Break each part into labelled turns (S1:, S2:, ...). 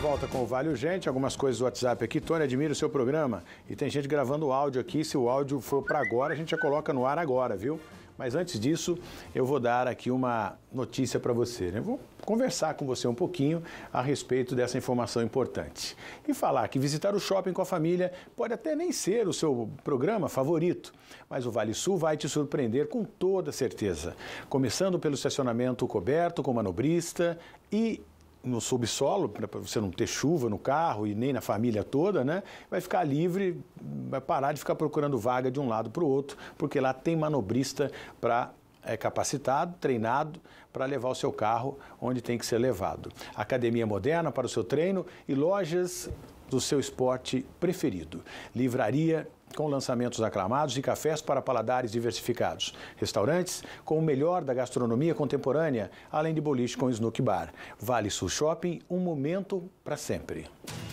S1: volta com o Vale Urgente, algumas coisas do WhatsApp aqui. Tony, admira o seu programa e tem gente gravando áudio aqui. Se o áudio for para agora, a gente já coloca no ar agora, viu? Mas antes disso, eu vou dar aqui uma notícia para você, né? Vou conversar com você um pouquinho a respeito dessa informação importante. E falar que visitar o shopping com a família pode até nem ser o seu programa favorito, mas o Vale Sul vai te surpreender com toda certeza. Começando pelo estacionamento coberto com manobrista e no subsolo, para você não ter chuva no carro e nem na família toda, né? Vai ficar livre, vai parar de ficar procurando vaga de um lado para o outro, porque lá tem manobrista capacitado, treinado para levar o seu carro onde tem que ser levado. Academia moderna para o seu treino e lojas do seu esporte preferido. Livraria com lançamentos aclamados e cafés para paladares diversificados. Restaurantes com o melhor da gastronomia contemporânea, além de boliche com Snook Bar. Vale Sul Shopping, um momento para sempre.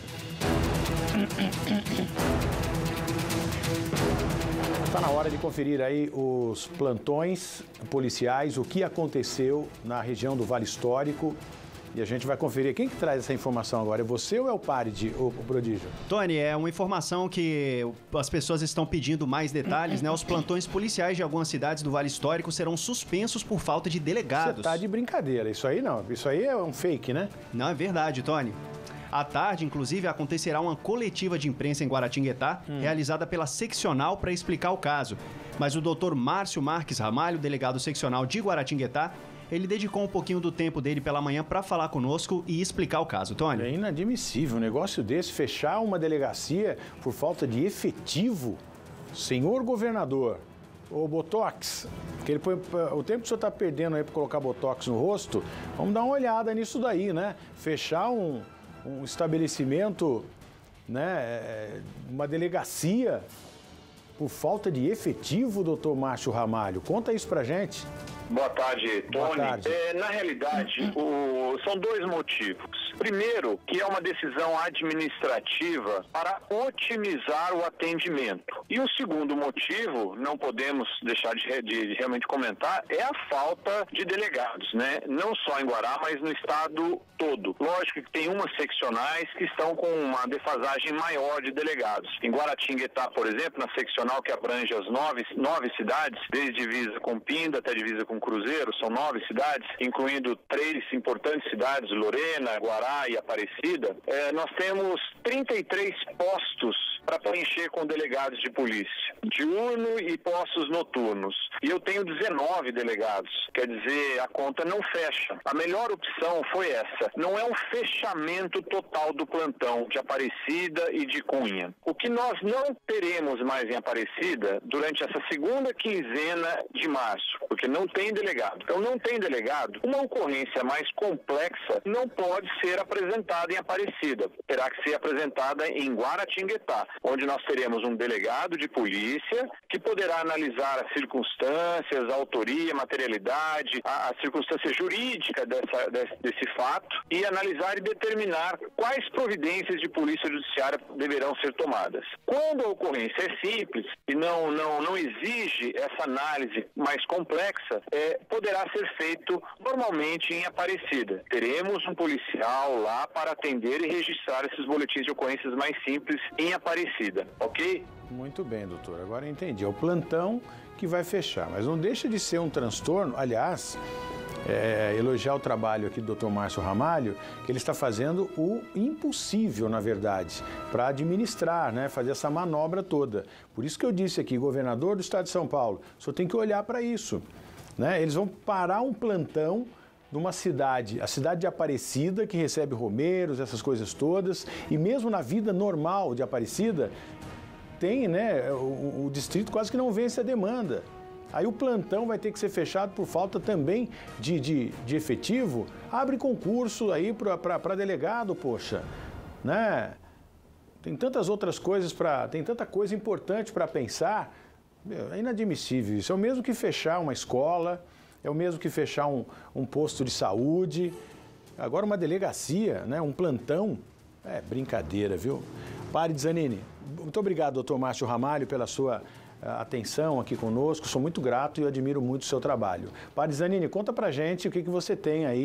S1: Está na hora de conferir aí os plantões policiais, o que aconteceu na região do Vale Histórico. E a gente vai conferir. Quem que traz essa informação agora? É você ou é o Paride, o Prodígio?
S2: Tony, é uma informação que as pessoas estão pedindo mais detalhes, né? Os plantões policiais de algumas cidades do Vale Histórico serão suspensos por falta de delegados.
S1: Você tá de brincadeira. Isso aí não. Isso aí é um fake, né?
S2: Não, é verdade, Tony. À tarde, inclusive, acontecerá uma coletiva de imprensa em Guaratinguetá, realizada pela seccional para explicar o caso. Mas o doutor Márcio Marques Ramalho, delegado seccional de Guaratinguetá, ele dedicou um pouquinho do tempo dele pela manhã para falar conosco e explicar o caso, Tony.
S1: É inadmissível um negócio desse, fechar uma delegacia por falta de efetivo. Senhor governador, o Botox, que ele põe, o tempo que o senhor está perdendo aí para colocar Botox no rosto, vamos dar uma olhada nisso daí, né? Fechar um estabelecimento, né? Uma delegacia por falta de efetivo, doutor Márcio Ramalho. Conta isso pra gente.
S3: Boa tarde, Tony.
S1: Boa tarde.
S3: Na realidade, são dois motivos. Primeiro, que é uma decisão administrativa para otimizar o atendimento. E o segundo motivo, não podemos deixar de realmente comentar, é a falta de delegados, né? Não só em Guará, mas no estado todo. Lógico que tem umas seccionais que estão com uma defasagem maior de delegados. Em Guaratinguetá, por exemplo, na seccional que abrange as nove cidades, desde divisa com Pinda até divisa com Cruzeiro, são 9 cidades, incluindo 3 importantes cidades, Lorena, Guará e Aparecida, nós temos 33 postos para preencher com delegados de polícia, diurno e postos noturnos. E eu tenho 19 delegados, quer dizer, a conta não fecha. A melhor opção foi essa, não é um fechamento total do plantão de Aparecida e de Cunha. O que nós não teremos mais em Aparecida durante essa segunda quinzena de março, porque não tem delegado. Então não tem delegado, uma ocorrência mais complexa não pode ser apresentada em Aparecida. Terá que ser apresentada em Guaratinguetá, onde nós teremos um delegado de polícia que poderá analisar as circunstâncias, a autoria, a materialidade, a circunstância jurídica desse fato e analisar e determinar quais providências de polícia judiciária deverão ser tomadas. Quando a ocorrência é simples e não exige essa análise mais complexa, poderá ser feito normalmente em Aparecida. Teremos um policial lá para atender e registrar esses boletins de ocorrências mais simples em Aparecida, ok?
S1: Muito bem, doutor. Agora eu entendi. É o plantão que vai fechar, mas não deixa de ser um transtorno. Aliás, elogiar o trabalho aqui do doutor Márcio Ramalho, que ele está fazendo o impossível, na verdade, para administrar, né, fazer essa manobra toda. Por isso que eu disse aqui, governador do estado de São Paulo, o senhor tem que olhar para isso, né? Eles vão parar um plantão numa cidade, a cidade de Aparecida, que recebe romeiros, essas coisas todas, e mesmo na vida normal de Aparecida, tem, né, o distrito quase que não vence a demanda. Aí o plantão vai ter que ser fechado por falta também de efetivo. Abre concurso aí para delegado, poxa, né? Tem tantas outras coisas tem tanta coisa importante para pensar. É inadmissível isso. É o mesmo que fechar uma escola, é o mesmo que fechar um posto de saúde. Agora uma delegacia, né? Um plantão. É brincadeira, viu? Pare, Zanini. Muito obrigado, doutor Márcio Ramalho, pela sua atenção aqui conosco. Sou muito grato e admiro muito o seu trabalho. Padre Zanini, conta pra gente o que você tem aí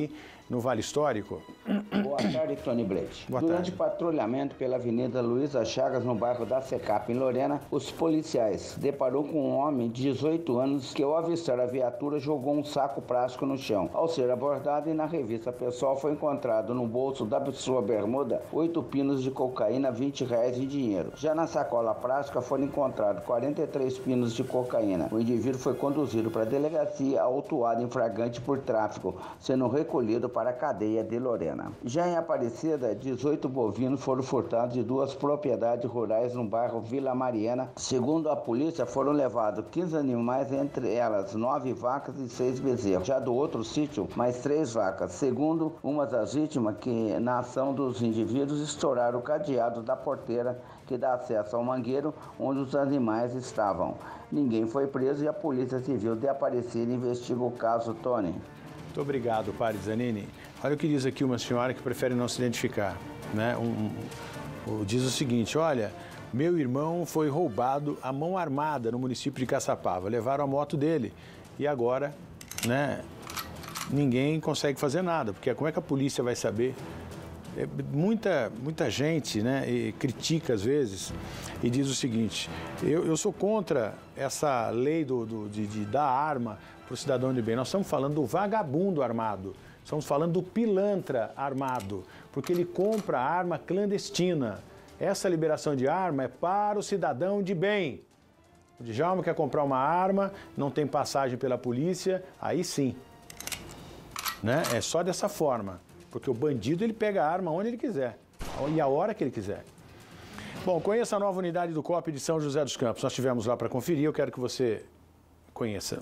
S1: no Vale Histórico.
S4: Boa tarde, Tony Blade.
S1: Boa
S4: Durante
S1: tarde.
S4: patrulhamento pela Avenida Luísa Chagas, no bairro da Secap, em Lorena, os policiais deparou com um homem de 18 anos que, ao avistar a viatura, jogou um saco plástico no chão. Ao ser abordado e na revista pessoal, foi encontrado no bolso da sua bermuda 8 pinos de cocaína, R$20 em dinheiro. Já na sacola plástica foram encontrados 43 pinos de cocaína. O indivíduo foi conduzido para a delegacia, autuado em flagrante por tráfico, sendo recolhido para a cadeia de Lorena. Já em Aparecida, 18 bovinos foram furtados de 2 propriedades rurais no bairro Vila Mariana. Segundo a polícia, foram levados 15 animais, entre elas 9 vacas e 6 bezerros. Já do outro sítio, mais 3 vacas. Segundo uma das vítimas, que na ação dos indivíduos estouraram o cadeado da porteira que dá acesso ao mangueiro onde os animais estavam. Ninguém foi preso e a Polícia Civil de Aparecida investiga o caso, Tony.
S1: Muito obrigado, Padre Zanini. Olha o que diz aqui uma senhora que prefere não se identificar, né? Diz o seguinte: olha, meu irmão foi roubado à mão armada no município de Caçapava. Levaram a moto dele e agora, né, ninguém consegue fazer nada, porque como é que a polícia vai saber? Muita gente, né, critica às vezes e diz o seguinte: eu sou contra essa lei de dar arma para o cidadão de bem. Nós estamos falando do vagabundo armado, estamos falando do pilantra armado, porque ele compra arma clandestina. Essa liberação de arma é para o cidadão de bem. O Djalma quer comprar uma arma, não tem passagem pela polícia, aí sim, né? É só dessa forma. Porque o bandido, ele pega a arma onde ele quiser e a hora que ele quiser. Bom, conheça a nova unidade do COP de São José dos Campos. Nós estivemos lá para conferir, eu quero que você conheça.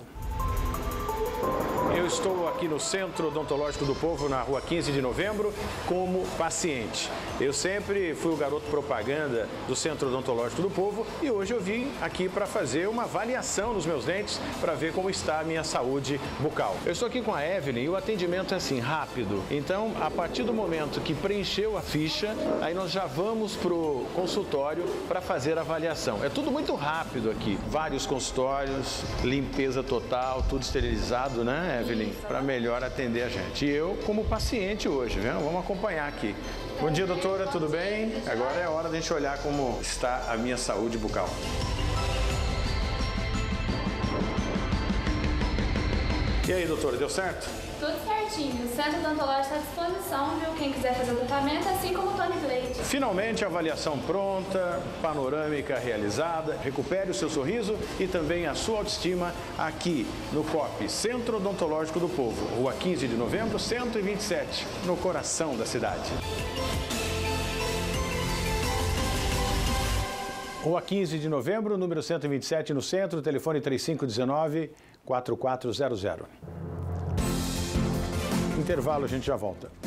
S1: Eu estou aqui no Centro Odontológico do Povo, na rua 15 de novembro, como paciente. Eu sempre fui o garoto propaganda do Centro Odontológico do Povo e hoje eu vim aqui para fazer uma avaliação nos meus dentes para ver como está a minha saúde bucal. Eu estou aqui com a Evelyn e o atendimento é assim, rápido. Então, a partir do momento que preencheu a ficha, aí nós já vamos para o consultório para fazer a avaliação. É tudo muito rápido aqui. Vários consultórios, limpeza total, tudo esterilizado, né, Evelyn? Para melhor atender a gente. E eu como paciente hoje, viu? Vamos acompanhar aqui. Bom dia, doutora, tudo bem? Agora é hora de a gente olhar como está a minha saúde bucal. E aí, doutora, deu certo?
S5: Tudo certinho. O Centro Odontológico está à disposição, viu? Quem quiser fazer o tratamento, assim como o Tony Blade.
S1: Finalmente, a avaliação pronta, panorâmica realizada. Recupere o seu sorriso e também a sua autoestima aqui no COP, Centro Odontológico do Povo, Rua 15 de novembro, 127, no coração da cidade. Rua 15 de novembro, número 127, no centro, telefone 3519-4400. Intervalo, a gente já volta.